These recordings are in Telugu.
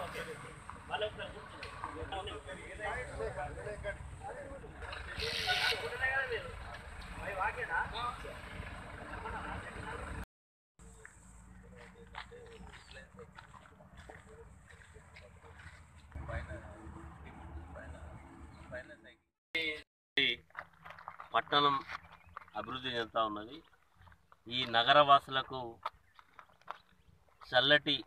పట్టణం అభివృద్ధి చెందుతూ ఉన్నది. ఈ నగరవాసులకు చల్లటి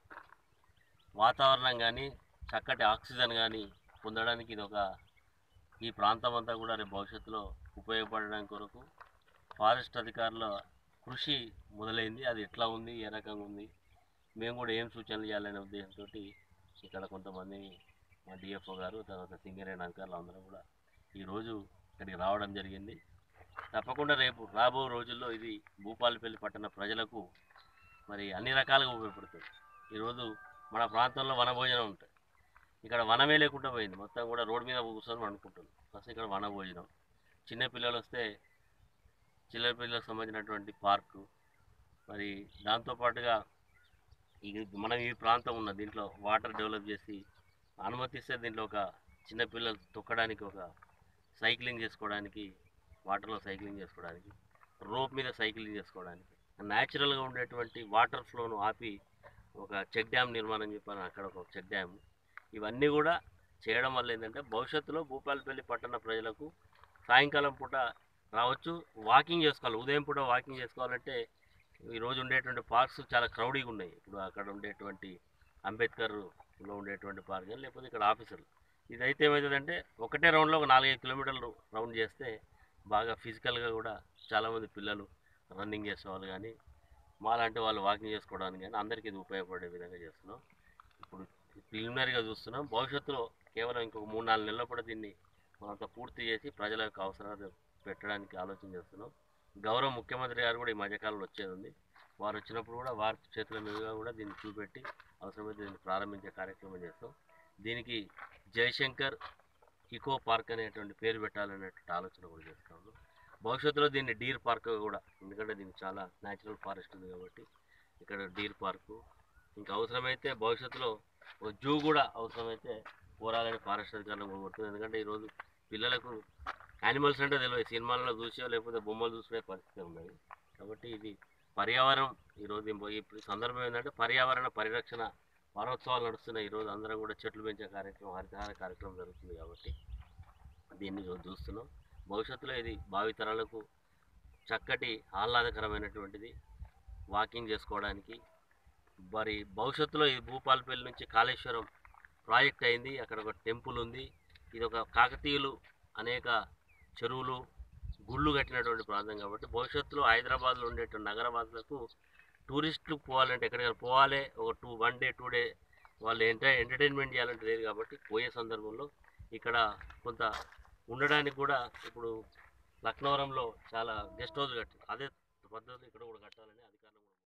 వాతావరణం కానీ చక్కటి ఆక్సిజన్ కానీ పొందడానికి ఈ ప్రాంతం అంతా కూడా రేపు భవిష్యత్తులో ఉపయోగపడడానికి కొరకు ఫారెస్ట్ అధికారుల కృషి మొదలైంది. అది ఎట్లా ఉంది, ఏ రకంగా ఉంది, మేము కూడా ఏం సూచనలు చేయాలనే ఉద్దేశంతో ఇక్కడ కొంతమంది మా డిఎఫ్ఓ గారు, తర్వాత సింగరేణి అధికారులు అందరూ కూడా ఈరోజు ఇక్కడికి రావడం జరిగింది. తప్పకుండా రేపు రాబో రోజుల్లో ఇది భూపాలపల్లి పట్టణ ప్రజలకు మరి అన్ని రకాలుగా ఉపయోగపడుతుంది. ఈరోజు మన ప్రాంతంలో వనభోజనం ఉంటుంది. ఇక్కడ వనమే లేకుండా పోయింది, మొత్తం కూడా రోడ్డు మీద కూర్చొని వండుకుంటుంది. ఫస్ట్ ఇక్కడ వనభోజనం, చిన్నపిల్లలు వస్తే చిల్లర పిల్లలకు సంబంధించినటువంటి పార్కు, మరి దాంతోపాటుగా మనం ఈ ప్రాంతం ఉన్న దీంట్లో వాటర్ డెవలప్ చేసి అనుమతిస్తే దీంట్లో చిన్నపిల్లలు తొక్కడానికి సైక్లింగ్ చేసుకోవడానికి, వాటర్లో సైక్లింగ్ చేసుకోవడానికి, రోప్ మీద సైక్లింగ్ చేసుకోవడానికి, న్యాచురల్గా ఉండేటువంటి వాటర్ ఫ్లోను ఆపి చెక్ డ్యామ్ నిర్మాణం చెప్పాను, అక్కడ చెక్ డ్యామ్. ఇవన్నీ కూడా చేయడం వల్ల ఏంటంటే భవిష్యత్తులో భూపాలపల్లి పట్టణ ప్రజలకు సాయంకాలం పూట రావచ్చు, వాకింగ్ చేసుకోవాలి. ఉదయం పూట వాకింగ్ చేసుకోవాలంటే ఈరోజు ఉండేటువంటి పార్క్స్ చాలా క్రౌడీగా ఉన్నాయి. ఇప్పుడు అక్కడ ఉండేటువంటి అంబేద్కర్లో ఉండేటువంటి పార్క్ కానీ లేకపోతే ఇక్కడ ఆఫీసర్లు, ఇదైతే ఏమవుతుందంటే ఒకటే రౌండ్లో 4-5 కిలోమీటర్లు రౌండ్ చేస్తే బాగా ఫిజికల్గా కూడా చాలామంది పిల్లలు రన్నింగ్ చేసేవాళ్ళు కానీ మాలాంటి వాళ్ళు వాకింగ్ చేసుకోవడానికి కానీ అందరికీ ఇది ఉపయోగపడే విధంగా చేస్తున్నాం. ఇప్పుడు ప్రిలిమినరీగా చూస్తున్నాం. భవిష్యత్తులో కేవలం ఇంకొక 3-4 నెలల కూడా దీన్ని మనంతా పూర్తి చేసి ప్రజల యొక్క అవసరాలు పెట్టడానికి ఆలోచన చేస్తున్నాం. గౌరవ ముఖ్యమంత్రి గారు కూడా ఈ మధ్యకాలంలో వచ్చేది ఉంది. వారు వచ్చినప్పుడు కూడా వారి చేతుల మీదుగా కూడా దీన్ని చూపెట్టి అవసరమైతే దీన్ని ప్రారంభించే కార్యక్రమం చేస్తాం. దీనికి జయశంకర్ ఇకో పార్క్ అనేటువంటి పేరు పెట్టాలనేటువంటి ఆలోచన కూడా చేస్తాము. భవిష్యత్తులో దీన్ని డీర్ పార్క్ కూడా, ఎందుకంటే దీనికి చాలా న్యాచురల్ ఫారెస్ట్ ఉంది కాబట్టి ఇక్కడ డీర్ పార్కు, ఇంకా అవసరమైతే భవిష్యత్తులో జూ కూడా అవసరమైతే కోరాలని ఫారెస్ట్ అధికారులు కోరుతుంది. ఎందుకంటే ఈరోజు పిల్లలకు యానిమల్స్ అంటే తెలియదు, సినిమాలలో చూసో లేకపోతే బొమ్మలు చూసుకునే పరిస్థితి ఉన్నది. కాబట్టి ఇది పర్యావరణం ఈరోజు ఈ సందర్భం ఏంటంటే పర్యావరణ పరిరక్షణ వారోత్సవాలు నడుస్తున్నాయి. ఈరోజు అందరం కూడా చెట్లు పెంచే కార్యక్రమం, హరితహార కార్యక్రమం జరుగుతుంది కాబట్టి దీన్ని చూస్తున్నాం. భవిష్యత్తులో ఇది భావితరాలకు చక్కటి ఆహ్లాదకరమైనటువంటిది, వాకింగ్ చేసుకోవడానికి. మరి భవిష్యత్తులో ఈ భూపాలపల్లి నుంచి కాళేశ్వరం ప్రాజెక్ట్ అయింది, అక్కడ ఒక టెంపుల్ ఉంది. ఇది కాకతీయులు అనేక చెరువులు, గుళ్ళు కట్టినటువంటి ప్రాంతం కాబట్టి భవిష్యత్తులో హైదరాబాద్లో ఉండేటువంటి నగరవాసులకు టూరిస్టులు పోవాలంటే ఎక్కడికైనా పోవాలి, ఒక 1 డే 2 డే వాళ్ళు ఎంటర్టైన్మెంట్ చేయాలంటే లేదు కాబట్టి పోయే సందర్భంలో ఇక్కడ కొంత ఉండడానికి కూడా ఇప్పుడు లక్నవరంలో చాలా గెస్ట్ హౌస్ కట్టారు, అదే పద్ధతిలో ఇక్కడ కూడా కట్టాలని అధికారులు